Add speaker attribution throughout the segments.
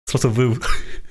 Speaker 1: Co to był?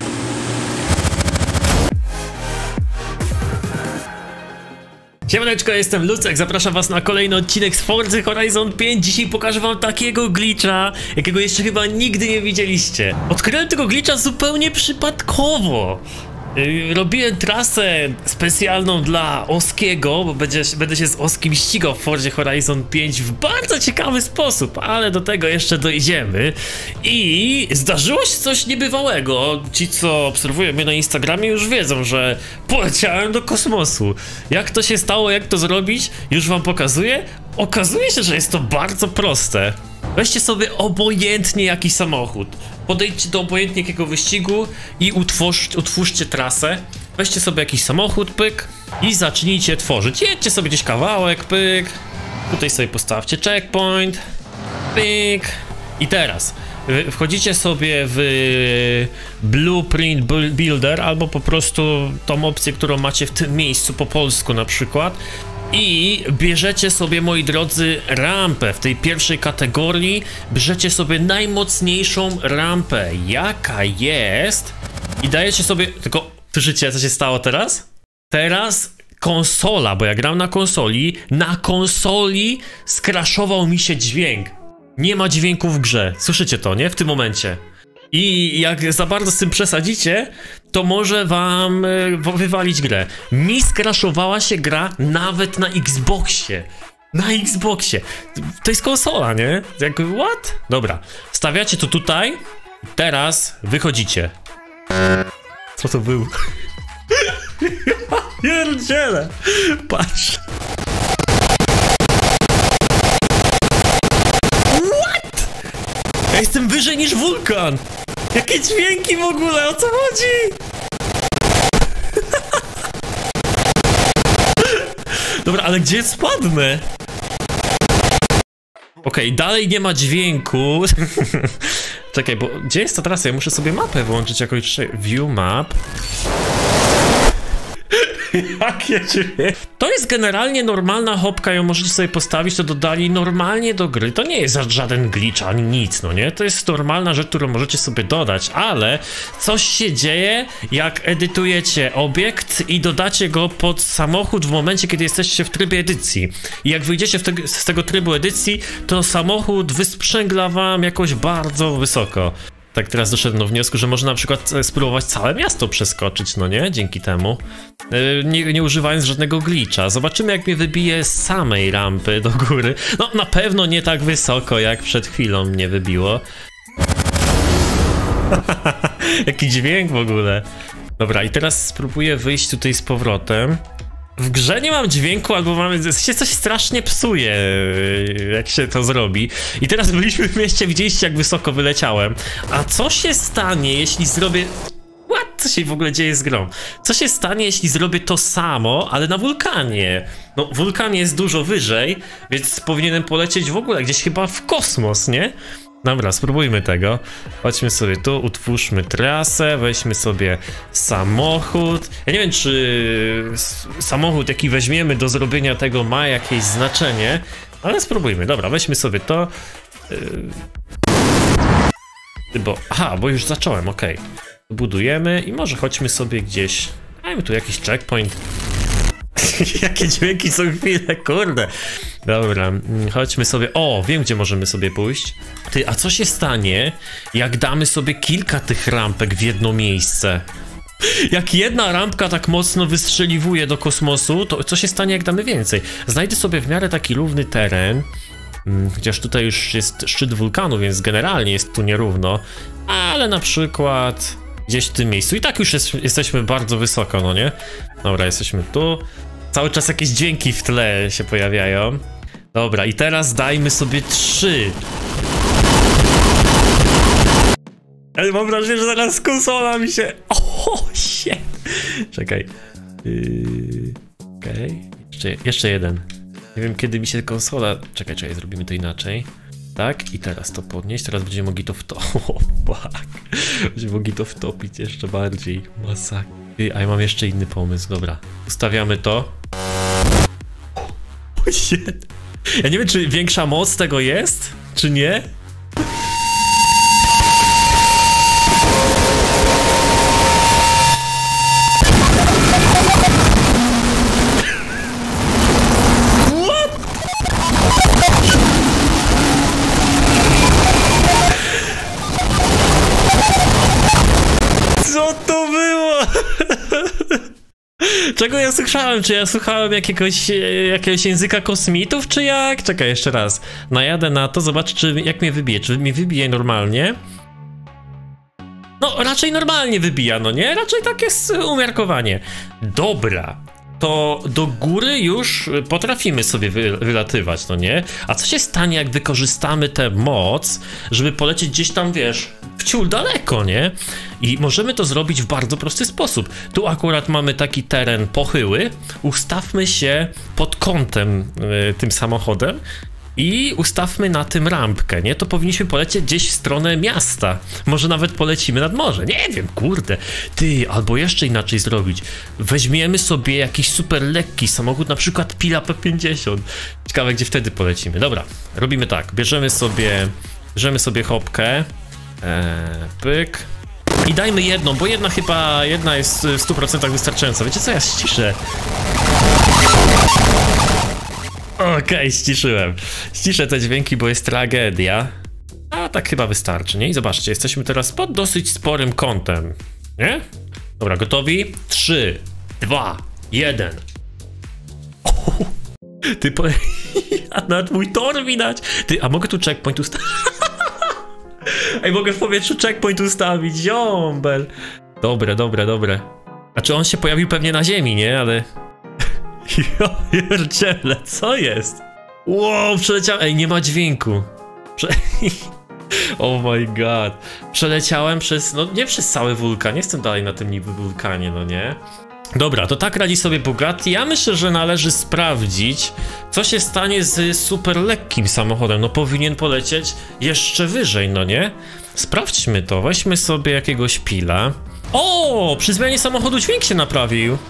Speaker 1: Siemaneczko, jestem Lucek, zapraszam was na kolejny odcinek z Forza Horizon 5. Dzisiaj pokażę wam takiego glitcha, jakiego jeszcze chyba nigdy nie widzieliście. Odkryłem tego glitcha zupełnie przypadkowo. Robiłem trasę specjalną dla Oskiego, bo będę się z Oskim ścigał w Forzie Horizon 5 w bardzo ciekawy sposób, ale do tego jeszcze dojdziemy. I zdarzyło się coś niebywałego. Ci, co obserwują mnie na Instagramie, już wiedzą, że poleciałem do kosmosu. Jak to się stało, jak to zrobić, już wam pokazuję. Okazuje się, że jest to bardzo proste. Weźcie sobie obojętnie jakiś samochód. Podejdźcie do obojętnie jakiego wyścigu i utwórzcie trasę. Weźcie sobie jakiś samochód, pyk, i zacznijcie tworzyć. Jedźcie sobie gdzieś kawałek, pyk. Tutaj sobie postawcie checkpoint, pyk. I teraz wchodzicie sobie w Blueprint Builder albo po prostu tą opcję, którą macie w tym miejscu po polsku na przykład. I bierzecie sobie, moi drodzy, rampę w tej pierwszej kategorii. Bierzecie sobie najmocniejszą rampę, jaka jest, i dajecie sobie, tylko słyszycie, co się stało teraz? Teraz konsola, bo ja gram na konsoli skraszował mi się dźwięk. Nie ma dźwięku w grze, słyszycie to, nie? W tym momencie. I jak za bardzo z tym przesadzicie, to może wam wywalić grę. Mi skraszowała się gra nawet na Xboxie. Na Xboxie. To jest konsola, nie? Jak, what? Dobra, stawiacie to tutaj. Teraz wychodzicie. Co to był? Pierdziele. Patrz. Ja jestem wyżej niż wulkan! Jakie dźwięki w ogóle, o co chodzi? Dobra, ale gdzie spadnę? Okej, dalej nie ma dźwięku. Czekaj, bo gdzie jest ta trasa? Ja muszę sobie mapę włączyć jakoś. View map. Jakie dźwięki? To jest generalnie normalna hopka, ją możecie sobie postawić, to dodali normalnie do gry. To nie jest żaden glitch ani nic, no nie? To jest normalna rzecz, którą możecie sobie dodać, ale coś się dzieje, jak edytujecie obiekt i dodacie go pod samochód w momencie, kiedy jesteście w trybie edycji. I jak wyjdziecie z tego trybu edycji, to samochód wysprzęgla wam jakoś bardzo wysoko. Tak teraz doszedłem do wniosku, że można na przykład spróbować całe miasto przeskoczyć, no nie? Dzięki temu. Nie używając żadnego glitcha. Zobaczymy, jak mnie wybije z samej rampy do góry. No, na pewno nie tak wysoko, jak przed chwilą mnie wybiło. Jaki dźwięk w ogóle. Dobra, i teraz spróbuję wyjść tutaj z powrotem. W grze nie mam dźwięku, albo się coś strasznie psuje, jak się to zrobi. I teraz byliśmy w mieście, widzieliście, jak wysoko wyleciałem. A co się stanie, jeśli zrobię... What? Co się w ogóle dzieje z grą? Co się stanie, jeśli zrobię to samo, ale na wulkanie? No, wulkan jest dużo wyżej, więc powinienem polecieć w ogóle gdzieś chyba w kosmos, nie? Dobra, spróbujmy tego. Chodźmy sobie tu, utwórzmy trasę, weźmy sobie samochód. Ja nie wiem, czy samochód, jaki weźmiemy do zrobienia tego, ma jakieś znaczenie, ale spróbujmy. Dobra, weźmy sobie to. Bo już zacząłem, okej. Budujemy i może chodźmy sobie gdzieś. Dajmy tu jakiś checkpoint. Jakie dźwięki co chwilę, kurde. Dobra, chodźmy sobie. O, wiem, gdzie możemy sobie pójść. Ty, a co się stanie, jak damy sobie kilka tych rampek w jedno miejsce? Jak jedna rampka tak mocno wystrzeliwuje do kosmosu, to co się stanie, jak damy więcej? Znajdę sobie w miarę taki równy teren. Chociaż tutaj już jest szczyt wulkanu, więc generalnie jest tu nierówno. Ale na przykład gdzieś w tym miejscu. I tak już jesteśmy bardzo wysoko, no nie? Dobra, jesteśmy tu. Cały czas jakieś dźwięki w tle się pojawiają. Dobra, i teraz dajmy sobie 3. Ale mam wrażenie, że zaraz konsola mi się... O, shit. Czekaj. Okej. Jeszcze jeden. Nie wiem, kiedy mi się konsola... Czekaj, zrobimy to inaczej. Tak, i teraz to podnieść, teraz będziemy mogli to będziemy mogli to wtopić jeszcze bardziej. Masakra. A ja mam jeszcze inny pomysł, dobra. Ustawiamy to. O, shit. Ja nie wiem, czy większa moc tego jest, czy nie? Czego ja słuchałem? Czy ja słuchałem jakiegoś języka kosmitów, czy jak? Czekaj, jeszcze raz. Najadę na to, zobacz, jak mnie wybije. Czy mnie wybije normalnie? No, raczej normalnie wybija, no nie? Raczej tak jest umiarkowanie. Dobra. To do góry już potrafimy sobie wylatywać, no nie? A co się stanie, jak wykorzystamy tę moc, żeby polecieć gdzieś tam, wiesz, w ciul daleko, nie? I możemy to zrobić w bardzo prosty sposób. Tu akurat mamy taki teren pochyły, ustawmy się pod kątem tym samochodem i ustawmy na tym rampkę, nie? To powinniśmy polecieć gdzieś w stronę miasta. Może nawet polecimy nad morze. Nie wiem, kurde. Ty, albo jeszcze inaczej zrobić. Weźmiemy sobie jakiś super lekki samochód, na przykład Pila P50. Ciekawe, gdzie wtedy polecimy. Dobra, robimy tak. Bierzemy sobie hopkę. Pyk. I dajmy jedną, bo jedna jest w 100% wystarczająca. Wiecie co, ja ściszę. Okej, ściszyłem. Ściszę te dźwięki, bo jest tragedia. A tak chyba wystarczy, nie? I zobaczcie, jesteśmy teraz pod dosyć sporym kątem. Nie? Dobra, gotowi? 3, 2, 1. Ty a nawet mój tor widać. Ty, a mogę tu checkpoint ustawić? Ej, mogę w powietrzu checkpoint ustawić, ziombel. Dobre. Znaczy on się pojawił pewnie na ziemi, nie? Ale... Ja pierdzielę, co jest? Wow, przeleciałem. Ej, nie ma dźwięku. Oh my god. Przeleciałem przez, no nie przez cały wulkan. Jestem dalej na tym niby wulkanie, no nie? Dobra, to tak radzi sobie Bugatti. Ja myślę, że należy sprawdzić, co się stanie z super lekkim samochodem. No powinien polecieć jeszcze wyżej, no nie? Sprawdźmy to. Weźmy sobie jakiegoś Pila. O, przy zmianie samochodu dźwięk się naprawił.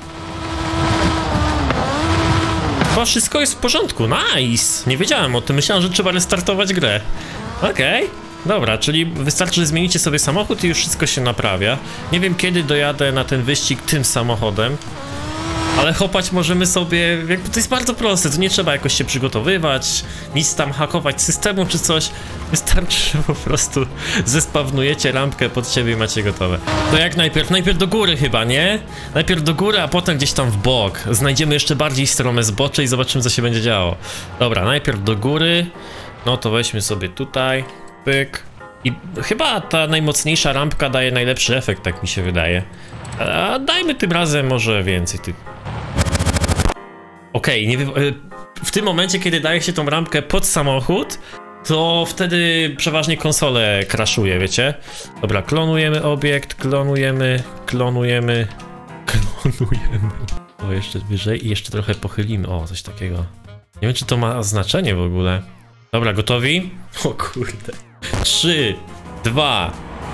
Speaker 1: Chyba wszystko jest w porządku, nice! Nie wiedziałem o tym, myślałem, że trzeba restartować grę. Okej, dobra, czyli wystarczy, że zmienicie sobie samochód i już wszystko się naprawia. Nie wiem, kiedy dojadę na ten wyścig tym samochodem, ale hopać możemy sobie, jakby to jest bardzo proste, to nie trzeba jakoś się przygotowywać, nic tam hakować systemu czy coś. Wystarczy, że po prostu zespawnujecie rampkę pod siebie i macie gotowe. To jak najpierw? Najpierw do góry chyba, nie? Najpierw do góry, a potem gdzieś tam w bok. Znajdziemy jeszcze bardziej strome zbocze i zobaczymy, co się będzie działo. Dobra, najpierw do góry. No to weźmy sobie tutaj. Pyk. I chyba ta najmocniejsza rampka daje najlepszy efekt, tak mi się wydaje. A dajmy tym razem może więcej tych. Okej, w tym momencie, kiedy daje się tą rampkę pod samochód, to wtedy przeważnie konsolę crashuje, wiecie? Dobra, klonujemy obiekt, klonujemy. O, jeszcze wyżej i jeszcze trochę pochylimy. O, coś takiego. Nie wiem, czy to ma znaczenie w ogóle. Dobra, gotowi? O kurde. 3, 2,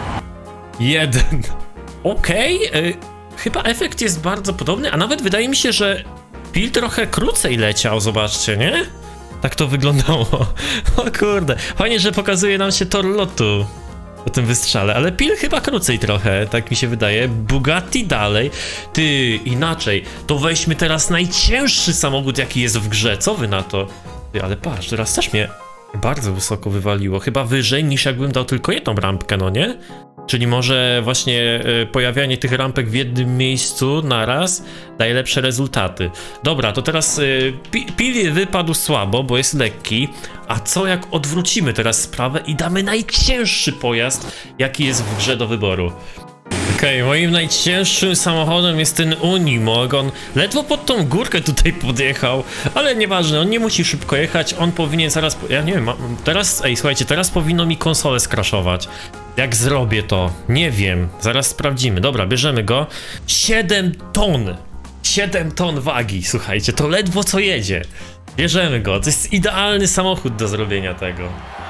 Speaker 1: 1. Okej, chyba efekt jest bardzo podobny, a nawet wydaje mi się, że Pil trochę krócej leciał, zobaczcie, nie? Tak to wyglądało. O kurde, fajnie, że pokazuje nam się tor lotu po tym wystrzale, ale Pil chyba krócej trochę, tak mi się wydaje. Bugatti dalej. Ty, inaczej, to weźmy teraz najcięższy samochód, jaki jest w grze, co wy na to? Ty, ale patrz, teraz też mnie bardzo wysoko wywaliło, chyba wyżej niż jakbym dał tylko jedną rampkę, no nie? Czyli może właśnie pojawianie tych rampek w jednym miejscu naraz daje lepsze rezultaty. Dobra, to teraz Pil wypadł słabo, bo jest lekki. A co jak odwrócimy teraz sprawę i damy najcięższy pojazd, jaki jest w grze do wyboru? Okej, moim najcięższym samochodem jest ten Unimog. On ledwo pod tą górkę tutaj podjechał, ale nieważne, on nie musi szybko jechać, on powinien zaraz... Ja nie wiem, teraz... Ej, słuchajcie, teraz powinno mi konsolę skraszować. Jak zrobię to? Nie wiem, zaraz sprawdzimy. Dobra, bierzemy go. 7 ton! 7 ton wagi, słuchajcie, to ledwo co jedzie. Bierzemy go, to jest idealny samochód do zrobienia tego.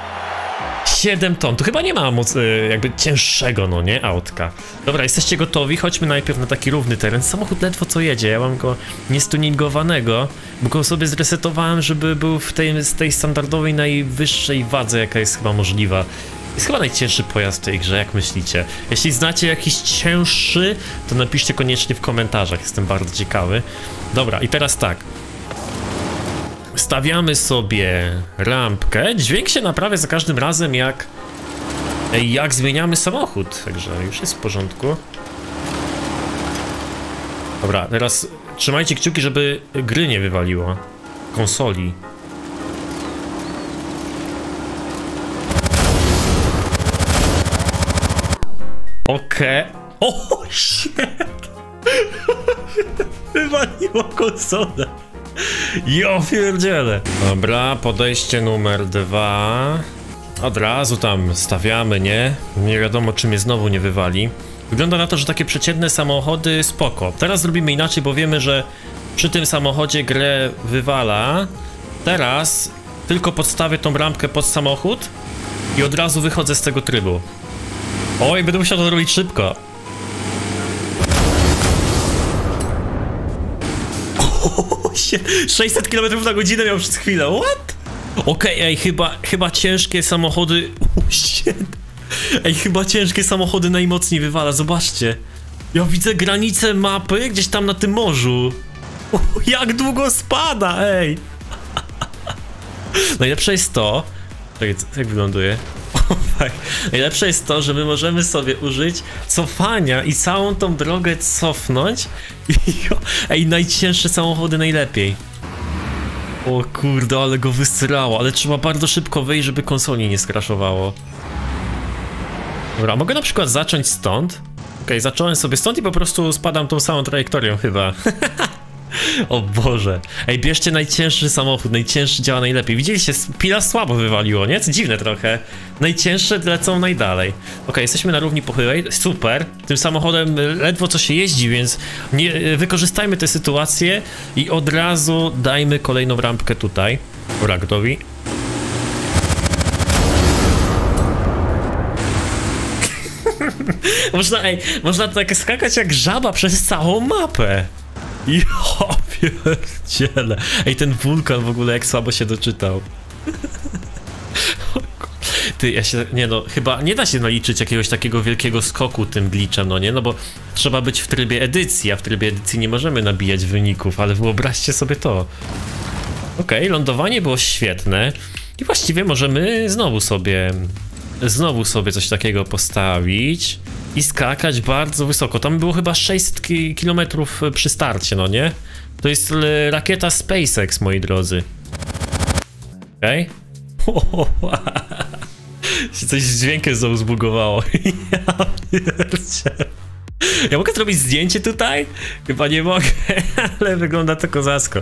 Speaker 1: 7 ton, tu chyba nie ma jakby cięższego, no nie, autka. Dobra, jesteście gotowi? Chodźmy najpierw na taki równy teren. Samochód ledwo co jedzie, ja mam go niestuningowanego, bo go sobie zresetowałem, żeby był w tej standardowej najwyższej wadze, jaka jest chyba możliwa. Jest chyba najcięższy pojazd w tej grze, jak myślicie? Jeśli znacie jakiś cięższy, to napiszcie koniecznie w komentarzach, jestem bardzo ciekawy. Dobra, i teraz tak. Stawiamy sobie rampkę. Dźwięk się naprawia za każdym razem, jak zmieniamy samochód. Także już jest w porządku. Dobra, teraz trzymajcie kciuki, żeby gry nie wywaliło. Konsoli. Okej. O, shit! Wywaliło konsolę. Jo, pierdziele. Dobra, podejście numer 2. Od razu tam stawiamy, nie? Nie wiadomo, czy mnie znowu nie wywali. Wygląda na to, że takie przeciętne samochody spoko. Teraz zrobimy inaczej, bo wiemy, że przy tym samochodzie grę wywala. Teraz tylko podstawię tą ramkę pod samochód i od razu wychodzę z tego trybu. Oj, będę musiał to robić szybko. 600 km na godzinę miał przez chwilę, what? Okej, ej, chyba ciężkie samochody... shit. Ej, chyba ciężkie samochody najmocniej wywala, zobaczcie. Ja widzę granicę mapy gdzieś tam na tym morzu. Jak długo spada, ej. Najlepsze jest to... Czekaj, jak wyląduje? Najlepsze jest to, że my możemy sobie użyć cofania i całą tą drogę cofnąć. Ej, najcięższe samochody najlepiej. O kurde, ale go wysrało, ale trzeba bardzo szybko wyjść, żeby konsoli nie skraszowało. Dobra, mogę na przykład zacząć stąd. Okej, zacząłem sobie stąd i po prostu spadam tą samą trajektorią chyba. O Boże. Ej, bierzcie najcięższy samochód, najcięższy działa najlepiej. Widzieliście, pila słabo wywaliło, nie? Co dziwne trochę. Najcięższe lecą najdalej. Okej, jesteśmy na równi pochyłej, super. Tym samochodem ledwo co się jeździ, więc wykorzystajmy tę sytuację i od razu dajmy kolejną rampkę tutaj. Dobra, gotowi? można tak skakać jak żaba przez całą mapę. Jo, pierdziele. Ej, ten wulkan w ogóle jak słabo się doczytał. Ty, nie no, chyba nie da się naliczyć jakiegoś takiego wielkiego skoku tym glitchem, no nie? No bo trzeba być w trybie edycji, a w trybie edycji nie możemy nabijać wyników, ale wyobraźcie sobie to. Okej, lądowanie było świetne i właściwie możemy znowu sobie coś takiego postawić i skakać bardzo wysoko. Tam było chyba 600 km przy starcie, no nie? To jest rakieta SpaceX, moi drodzy. Okej? Się coś z dźwiękiem znowu zbugowało. Ja pierdzielę. Ja mogę zrobić zdjęcie tutaj? Chyba nie mogę, ale wygląda to kozacko.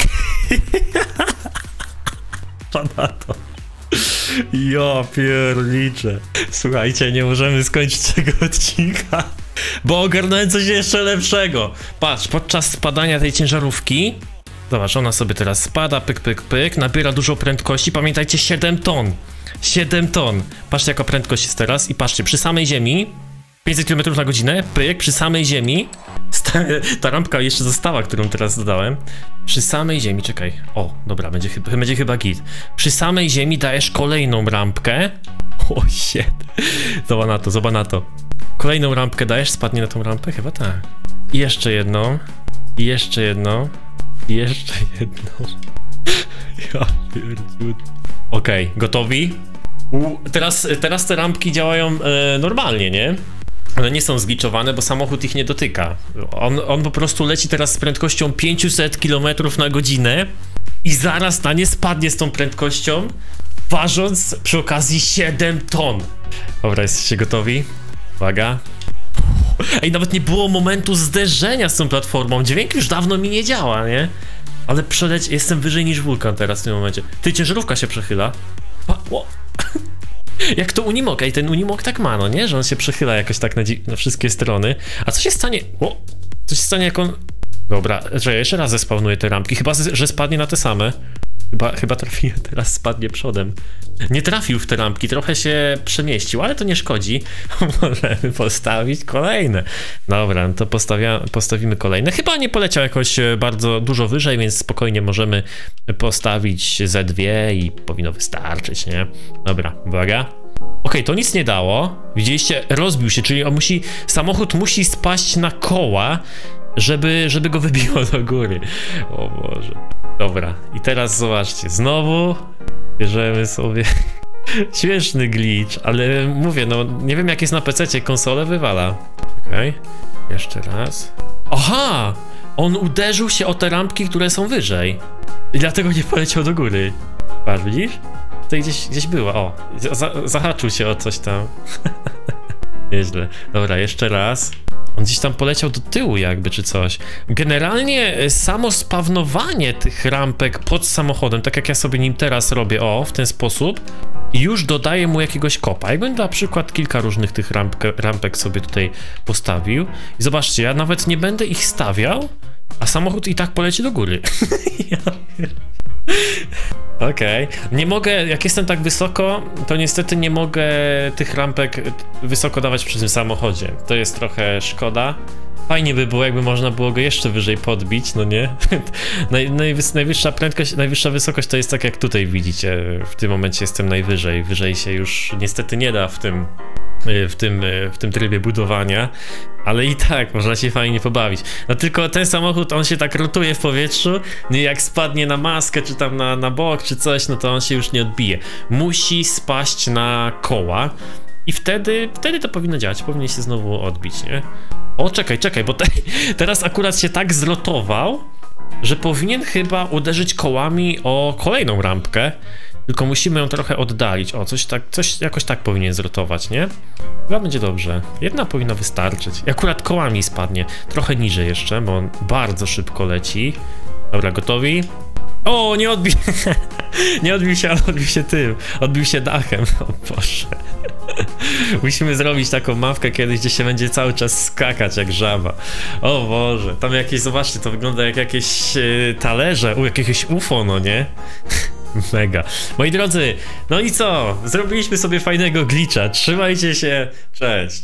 Speaker 1: Ponadto. Ja pierniczę. Słuchajcie, nie możemy skończyć tego odcinka, bo ogarnąłem coś jeszcze lepszego. Patrz, podczas spadania tej ciężarówki, zobacz, ona sobie teraz spada, pyk, pyk, pyk, nabiera dużo prędkości, pamiętajcie, 7 ton. 7 ton. Patrzcie, jaka prędkość jest teraz i patrzcie, przy samej ziemi, 500 km na godzinę, pyk, przy samej ziemi, ta rampka jeszcze została, którą teraz dodałem. Przy samej ziemi, czekaj, o, dobra, będzie chyba git. Przy samej ziemi dajesz kolejną rampkę. O, shit. Zobacz na to. Kolejną rampkę dajesz, spadnie na tą rampę? Chyba tak. I jeszcze jedną. I jeszcze jedną. I jeszcze jedną. Ja pierdziut. Okej, gotowi? Teraz te rampki działają normalnie, nie? One nie są zgliczowane, bo samochód ich nie dotyka. On po prostu leci teraz z prędkością 500 km na godzinę i zaraz na nie spadnie z tą prędkością, ważąc przy okazji 7 ton. Dobra, jesteście gotowi? Uwaga. Ej, nawet nie było momentu zderzenia z tą platformą. Dźwięk już dawno mi nie działa, nie? Ale jestem wyżej niż wulkan teraz w tym momencie. Ty, ciężarówka się przechyla. Jak to Unimog? Ej, ten Unimog tak ma, no nie? Że on się przechyla jakoś tak na wszystkie strony. A co się stanie? Co się stanie, jak on... Dobra, że ja jeszcze raz zespawnuję te rampki. Chyba, że spadnie na te same. Chyba trafiłem, teraz spadnie przodem. Nie trafił w te rampki, trochę się przemieścił, ale to nie szkodzi. Możemy postawić kolejne. Dobra, no to postawimy kolejne. Chyba nie poleciał jakoś bardzo dużo wyżej, więc spokojnie możemy postawić ze dwie i powinno wystarczyć, nie? Dobra, uwaga. Okej, to nic nie dało. Widzieliście? Rozbił się, czyli samochód musi spaść na koła, żeby go wybiło do góry. O Boże. Dobra, i teraz zobaczcie, znowu bierzemy sobie śmieszny glitch, ale mówię, no nie wiem jak jest na PC-cie, konsolę wywala. Okej, jeszcze raz. Aha! On uderzył się o te rampki, które są wyżej. I dlatego nie poleciał do góry. Patrz, widzisz? Tutaj gdzieś była, o. Zahaczył się o coś tam. Nieźle. Dobra, jeszcze raz. On gdzieś tam poleciał do tyłu jakby, czy coś. Generalnie samo spawnowanie tych rampek pod samochodem, tak jak ja sobie nim teraz robię, o, w ten sposób, już dodaje mu jakiegoś kopa. Jakbym na przykład kilka różnych tych rampek sobie tutaj postawił. I zobaczcie, ja nawet nie będę ich stawiał, a samochód i tak poleci do góry. Okej. Nie mogę, jak jestem tak wysoko, to niestety nie mogę tych rampek wysoko dawać przy tym samochodzie. To jest trochę szkoda. Fajnie by było, jakby można było go jeszcze wyżej podbić, no nie? Najwyższa prędkość, najwyższa wysokość to jest tak jak tutaj widzicie. W tym momencie jestem najwyżej. Wyżej się już niestety nie da w tym trybie budowania, ale i tak można się fajnie pobawić. No tylko ten samochód, on się tak rotuje w powietrzu, no i jak spadnie na maskę, czy tam na bok, czy coś, no to on się już nie odbije. Musi spaść na koła i wtedy to powinno działać, powinien się znowu odbić, nie? O, czekaj, bo teraz akurat się tak zrotował, że powinien chyba uderzyć kołami o kolejną rampkę. Tylko musimy ją trochę oddalić. O, coś jakoś tak powinien zrotować, nie? Chyba będzie dobrze. Jedna powinna wystarczyć. I akurat kołami spadnie. Trochę niżej jeszcze, bo on bardzo szybko leci. Dobra, gotowi? O, nie odbił. Nie odbił się, ale odbił się tym. Odbił się dachem. O Boże. Musimy zrobić taką mapkę kiedyś, gdzie się będzie cały czas skakać jak żaba. O Boże. Tam jakieś, zobaczcie, to wygląda jak jakieś talerze. Jakieś UFO, no nie? Mega. Moi drodzy, no i co? Zrobiliśmy sobie fajnego glitcha. Trzymajcie się. Cześć.